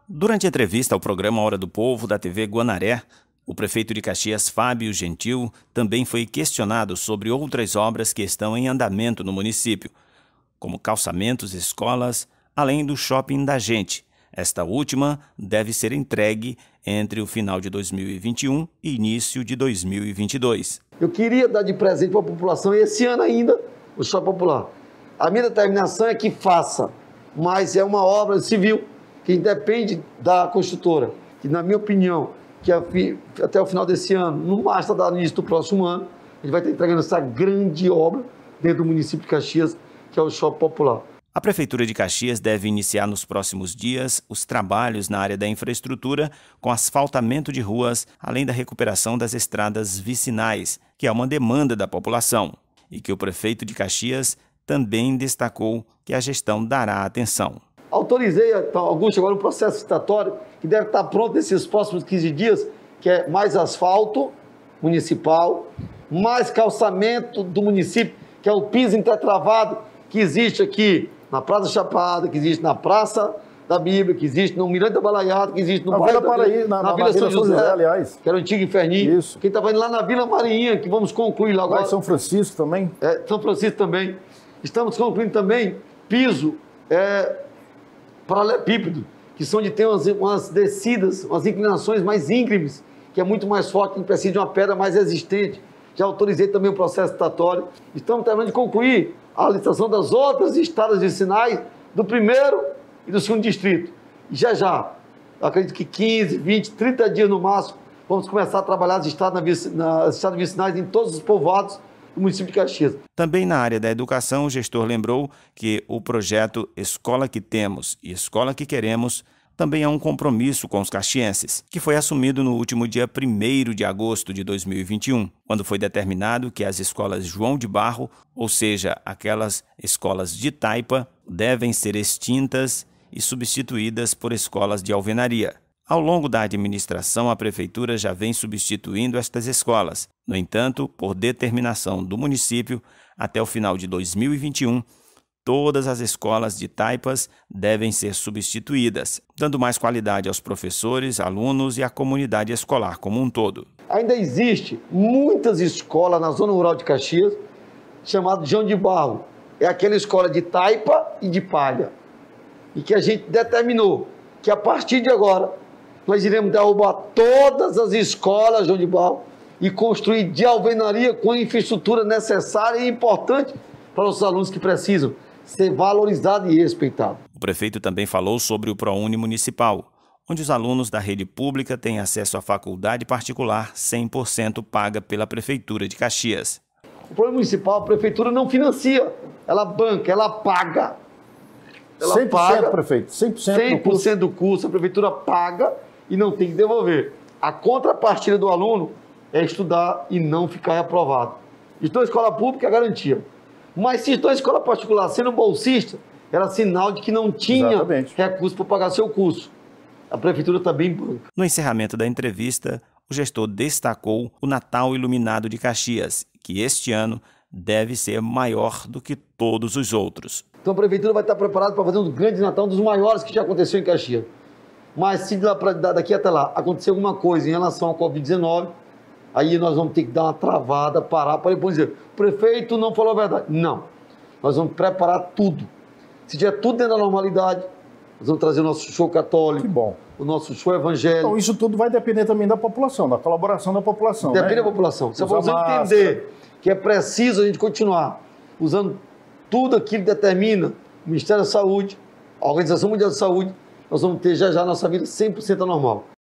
Durante a entrevista ao programa Hora do Povo da TV Guanaré, o prefeito de Caxias, Fábio Gentil, também foi questionado sobre outras obras que estão em andamento no município, como calçamentos, escolas, além do shopping da gente. Esta última deve ser entregue entre o final de 2021 e início de 2022. Eu queria dar de presente para a população esse ano ainda o shopping popular. A minha determinação é que faça, mas é uma obra civil que depende da construtora, que na minha opinião, que até o final desse ano, no máximo até o início do próximo ano, a gente vai estar entregando essa grande obra dentro do município de Caxias, que é o shopping popular. A Prefeitura de Caxias deve iniciar nos próximos dias os trabalhos na área da infraestrutura com asfaltamento de ruas, além da recuperação das estradas vicinais, que é uma demanda da população, e que o prefeito de Caxias também destacou que a gestão dará atenção. Autorizei, Augusto, agora um processo licitatório que deve estar pronto nesses próximos 15 dias, que é mais asfalto municipal, mais calçamento do município, que é o piso intertravado que existe aqui na Praça Chapada, que existe na Praça da Bíblia, que existe no Mirante da Balaiada, que existe no bairro na Vila São José, aliás, que era o antigo Inferninho. Isso. Quem estava indo lá na Vila Marinha, que vamos concluir lá agora. São Francisco também? São Francisco também. Estamos concluindo também piso paralelepípedo, que são de ter umas descidas, umas inclinações mais íngremes, que é muito mais forte, que precisa de uma pedra mais resistente. Já autorizei também o processo licitatório. Estamos terminando de concluir a licitação das outras estradas vicinais do primeiro e do segundo distrito. E já, acredito que 15, 20, 30 dias no máximo, vamos começar a trabalhar as estradas vicinais em todos os povoados do município de Caxias. Também na área da educação, o gestor lembrou que o projeto Escola que Temos e Escola que Queremos também é um compromisso com os caxienses, que foi assumido no último dia 1º de agosto de 2021, quando foi determinado que as escolas João de Barro, ou seja, aquelas escolas de taipa, devem ser extintas e substituídas por escolas de alvenaria. Ao longo da administração, a Prefeitura já vem substituindo estas escolas. No entanto, por determinação do município, até o final de 2021, todas as escolas de taipas devem ser substituídas, dando mais qualidade aos professores, alunos e à comunidade escolar como um todo. Ainda existe muitas escolas na zona rural de Caxias, chamada João de Barro. É aquela escola de taipa e de palha. E que a gente determinou que a partir de agora, nós iremos derrubar todas as escolas João de Barro e construir de alvenaria com a infraestrutura necessária e importante para os alunos que precisam ser valorizado e respeitado. O prefeito também falou sobre o ProUni municipal, onde os alunos da rede pública têm acesso à faculdade particular 100% paga pela Prefeitura de Caxias. O ProUni municipal, a Prefeitura não financia, ela banca, ela paga. Ela 100%, paga, prefeito, 100% do curso, a Prefeitura paga e não tem que devolver. A contrapartida do aluno é estudar e não ficar reprovado. Então a escola pública é garantia. Mas se estou em escola particular sendo bolsista, era sinal de que não tinha recurso para pagar seu curso. A Prefeitura também banca. No encerramento da entrevista, o gestor destacou o Natal Iluminado de Caxias, que este ano deve ser maior do que todos os outros. Então a Prefeitura vai estar preparada para fazer um grande Natal, um dos maiores que já aconteceu em Caxias. Mas se daqui até lá acontecer alguma coisa em relação ao Covid-19, aí nós vamos ter que dar uma travada, parar, para depois dizer, o prefeito não falou a verdade. Não, nós vamos preparar tudo. Se tiver tudo dentro da normalidade, nós vamos trazer o nosso show católico, o nosso show evangélico. Então isso tudo vai depender também da população, da colaboração da população. Depende da população. Se a população entender que é preciso a gente continuar usando tudo aquilo que determina o Ministério da Saúde, a Organização Mundial de Saúde, nós vamos ter já a nossa vida 100% normal.